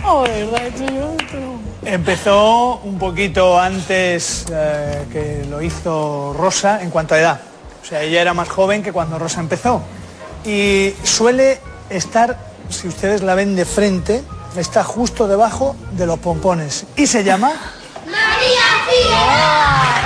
Oh, ¿verdad? Empezó un poquito antes que lo hizo Rosa en cuanto a edad. O sea, ella era más joven que cuando Rosa empezó. Y suele estar, si ustedes la ven de frente, está justo debajo de los pompones. Y se llama... ¡María Figueroa!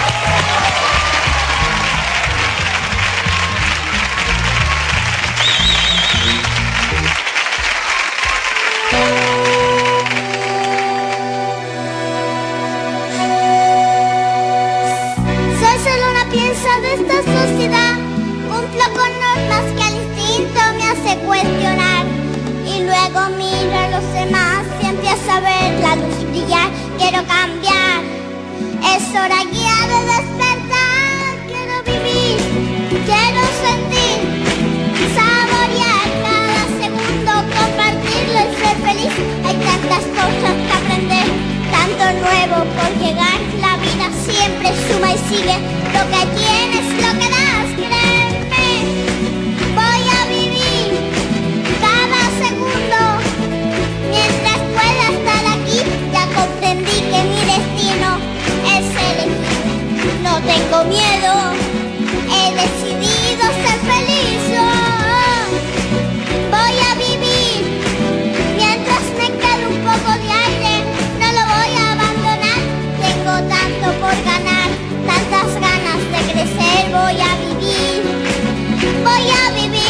Soy solo una pieza de esta sociedad. Cumplo con normas que al instinto me hace cuestionar. Y luego miro a los demás y empiezo a ver la luz brillar. Quiero cambiar. Es hora ya de despertar. Quiero vivir, quiero sentir, saborear cada segundo, compartirlo y ser feliz. Hay tantas cosas que aprender, tanto nuevo por llegar. La vida siempre suma y sigue. Lo que tienes, lo que das, créeme. Voy a vivir cada segundo mientras pueda estar aquí. Ya comprendí que mi destino es elegir. No tengo miedo, he decidido ser feliz. Voy a vivir mientras me quede un poco de aire. No lo voy a abandonar. Tengo tanto por ganar, tantas ganas de crecer. Voy a vivir, voy a vivir.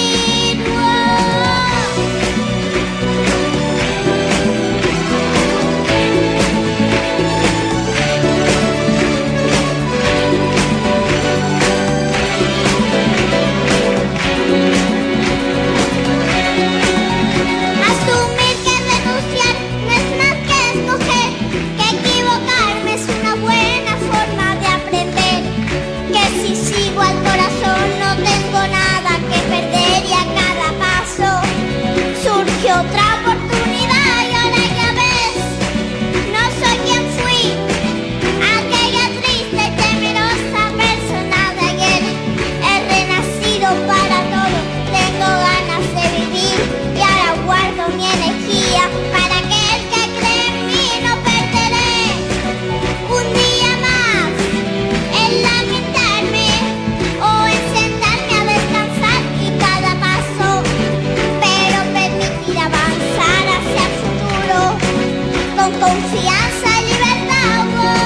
Asumir que renunciar no es más que escoger, que equivocarme es una buena forma de aprender, que si sigo al corazón no tengo nada que perder y a cada paso surge otra oportunidad. Y ahora ya ves, no soy quien fui, aquella triste y temerosa persona de ayer. He renacido para todo, tengo ganas de vivir y ahora guardo mi energía para que el que cree en mí no perderé un día más en lamentarme o en sentarme a descansar y cada paso, pero permitir avanzar hacia el futuro con confianza y libertad.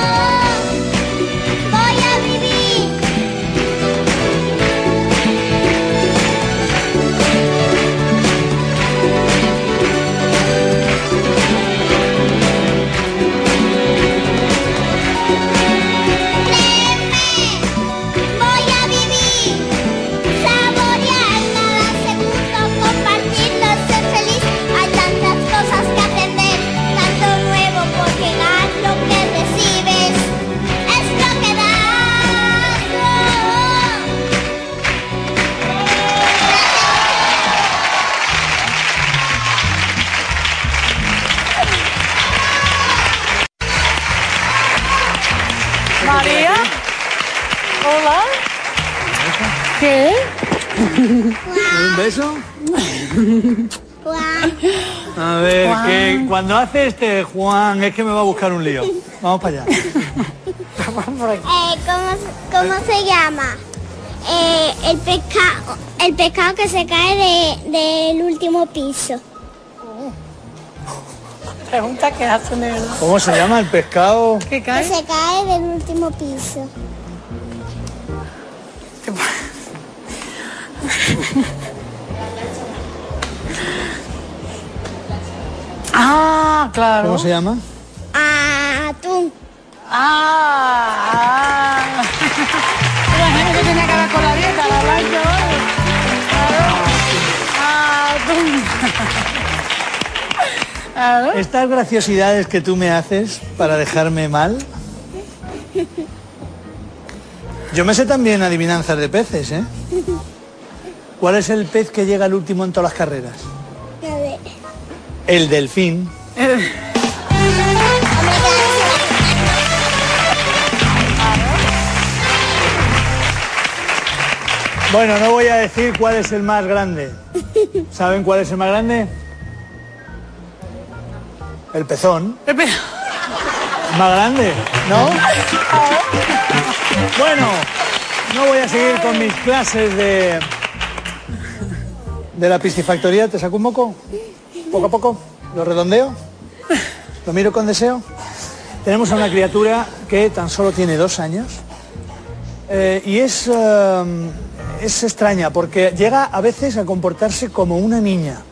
Voy a vivir. Voy a vivir, saborear cada segundo, compartirlo, ser feliz. Hay tantas cosas que aprender, tanto nuevo por llegar. Lo que recibes es lo que das. María. Hola. ¿Qué? ¿Un beso? Juan, A ver, Juan. que cuando hace este Juan es que me va a buscar un lío. Vamos para allá. ¿Cómo se llama? El pescado que se cae del último piso. Pregunta que hace negro. ¿Cómo se llama el pescado? ¿Qué Que cae? se cae del último piso. Ah, claro. ¿Cómo se llama? Atún. Ah. La gente que tenía que ver con la dieta, la blanca hoy. Claro. Ah, claro. Estas graciosidades que tú me haces para dejarme mal. Yo me sé también adivinanzas de peces, ¿eh? ¿Cuál es el pez que llega al último en todas las carreras? A ver. El delfín. Bueno, no voy a decir cuál es el más grande. ¿Saben cuál es el más grande? El pezón. Más grande, ¿no? Bueno, no voy a seguir con mis clases de la piscifactoría. ¿Te saco un moco? Poco a poco. Lo redondeo. Lo miro con deseo. Tenemos a una criatura que tan solo tiene 2 años. Y es extraña porque llega a veces a comportarse como una niña.